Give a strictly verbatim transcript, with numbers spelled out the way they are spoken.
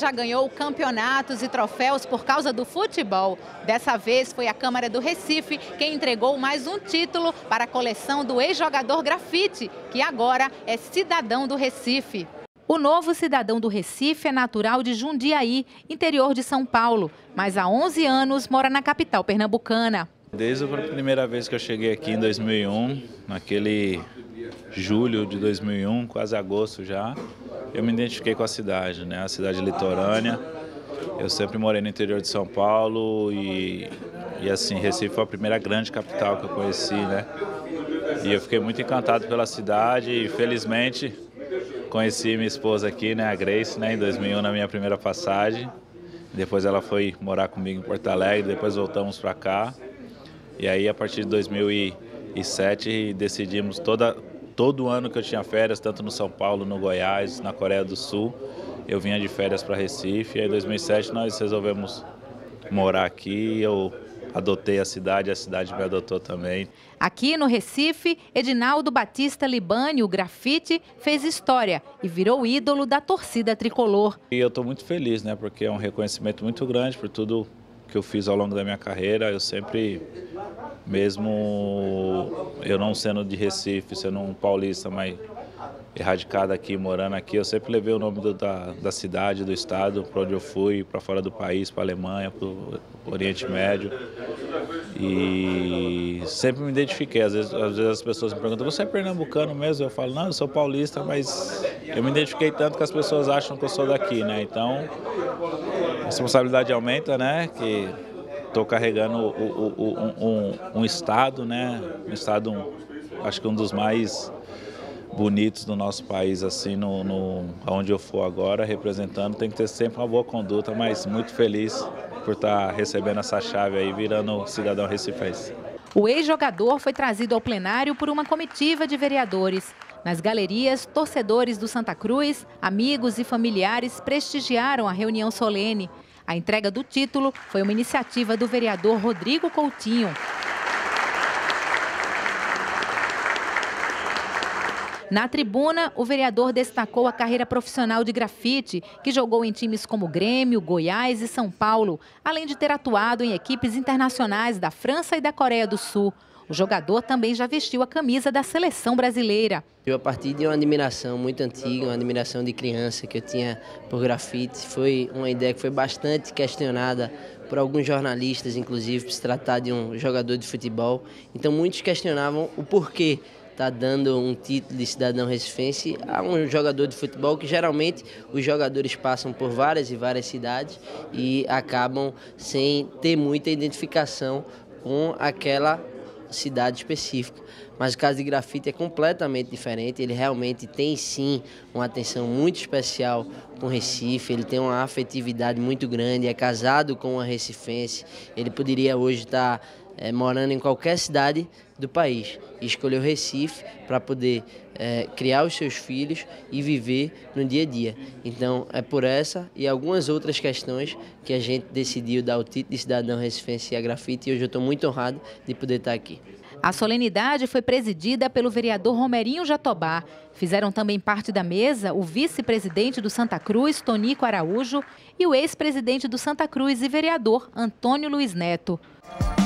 já ganhou campeonatos e troféus por causa do futebol. Dessa vez foi a Câmara do Recife quem entregou mais um título para a coleção do ex-jogador Grafite, que agora é cidadão do Recife. O novo cidadão do Recife é natural de Jundiaí, interior de São Paulo, mas há onze anos mora na capital pernambucana. Desde a primeira vez que eu cheguei aqui em dois mil e um, naquele julho de dois mil e um, quase agosto já, eu me identifiquei com a cidade, né? A cidade litorânea. Eu sempre morei no interior de São Paulo e, e assim, Recife foi a primeira grande capital que eu conheci, né? E eu fiquei muito encantado pela cidade e felizmente conheci minha esposa aqui, né, a Grace, né, em dois mil e um, na minha primeira passagem. Depois ela foi morar comigo em Porto Alegre, depois voltamos para cá. E aí, a partir de dois mil e sete, decidimos toda, todo ano que eu tinha férias, tanto no São Paulo, no Goiás, na Coreia do Sul, eu vinha de férias para Recife. E aí, em dois mil e sete, nós resolvemos morar aqui. Eu adotei a cidade, a cidade me adotou também. Aqui no Recife, Edinaldo Batista Libani, o Grafite, fez história e virou ídolo da torcida tricolor. E eu estou muito feliz, né, porque é um reconhecimento muito grande por tudo que eu fiz ao longo da minha carreira. Eu sempre, mesmo eu não sendo de Recife, sendo um paulista, mas erradicado aqui, morando aqui, eu sempre levei o nome do, da, da cidade, do estado, para onde eu fui, para fora do país, para a Alemanha, para o Oriente Médio. E sempre me identifiquei. Às vezes, às vezes as pessoas me perguntam, você é pernambucano mesmo? Eu falo, não, eu sou paulista, mas eu me identifiquei tanto que as pessoas acham que eu sou daqui, né? Então, a responsabilidade aumenta, né? Que estou carregando o, o, o, um, um estado, né? Um estado, um, acho que um dos mais bonitos do nosso país, assim, no, no, onde eu for agora, representando, tem que ter sempre uma boa conduta, mas muito feliz por estar recebendo essa chave aí, virando cidadão recifense. O ex-jogador foi trazido ao plenário por uma comitiva de vereadores. Nas galerias, torcedores do Santa Cruz, amigos e familiares prestigiaram a reunião solene. A entrega do título foi uma iniciativa do vereador Rodrigo Coutinho. Na tribuna, o vereador destacou a carreira profissional de Grafite, que jogou em times como Grêmio, Goiás e São Paulo, além de ter atuado em equipes internacionais da França e da Coreia do Sul. O jogador também já vestiu a camisa da seleção brasileira. Eu, a partir de uma admiração muito antiga, uma admiração de criança que eu tinha por Grafite, foi uma ideia que foi bastante questionada por alguns jornalistas, inclusive, por se tratar de um jogador de futebol. Então, muitos questionavam o porquê está dando um título de cidadão recifense a um jogador de futebol, que geralmente os jogadores passam por várias e várias cidades e acabam sem ter muita identificação com aquela cidade específica. Mas o caso de Grafite é completamente diferente. Ele realmente tem sim uma atenção muito especial com Recife, ele tem uma afetividade muito grande, é casado com uma recifense. Ele poderia hoje estar é, morando em qualquer cidade do país e escolheu Recife para poder é, criar os seus filhos e viver no dia a dia. Então é por essa e algumas outras questões que a gente decidiu dar o título de cidadão recifense a Grafite, e hoje eu estou muito honrado de poder estar aqui. A solenidade foi presidida pelo vereador Romerinho Jatobá. Fizeram também parte da mesa o vice-presidente do Santa Cruz, Tonico Araújo, e o ex-presidente do Santa Cruz e vereador Antônio Luiz Neto.